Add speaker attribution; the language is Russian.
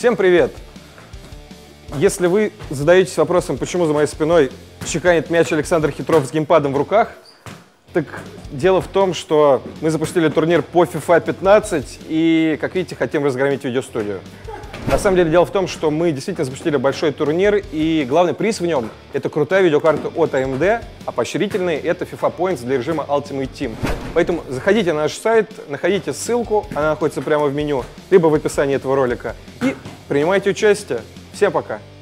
Speaker 1: Всем привет! Если вы задаетесь вопросом, почему за моей спиной чеканит мяч Александр Хитров с геймпадом в руках, так дело в том, что мы запустили турнир по FIFA 15 и, как видите, хотим разгромить видеостудию. На самом деле дело в том, что мы действительно запустили большой турнир, и главный приз в нем — это крутая видеокарта от AMD, а поощрительный — это FIFA Points для режима Ultimate Team. Поэтому заходите на наш сайт, находите ссылку, она находится прямо в меню, либо в описании этого ролика, и принимайте участие. Всем пока!